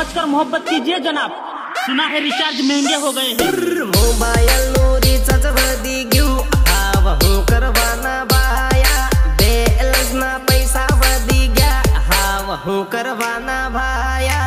बचकर मोहब्बत कीजिए जनाब, सुना है रिचार्ज महंगे हो गए हैं। मोबाइल नो रिचार्ज वधी गयो, हाव हूँ करवाना भाया, बैलेंस ना पैसा वधी गया, हाव हूँ करवाना भाया।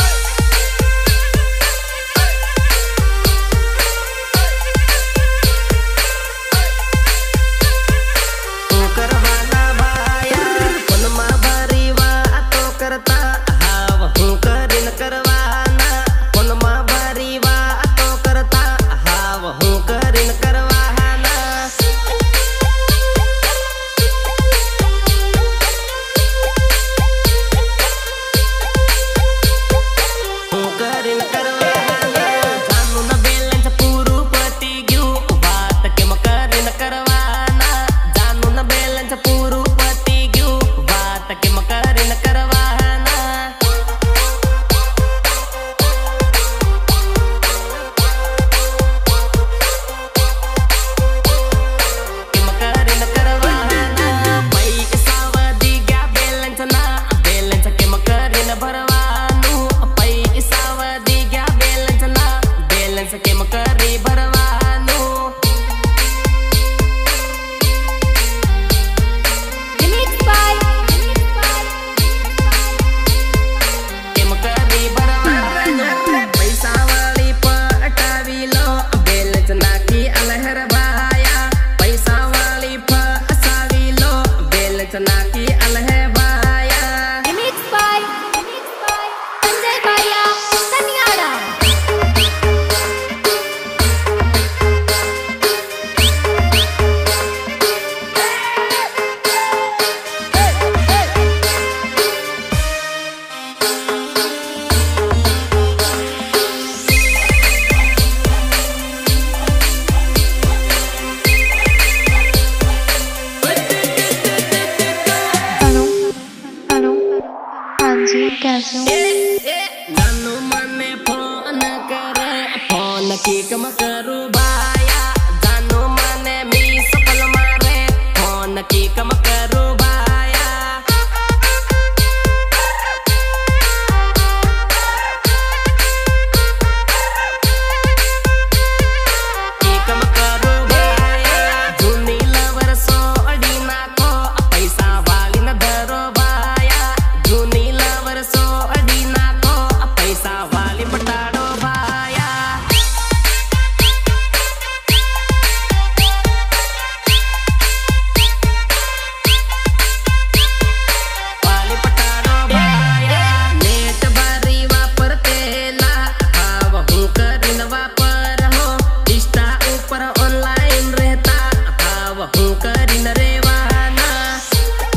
जानू मने फोन करे, फोन की कम करू भाया, जानू मने मिस कॉल मारे, फोन की कम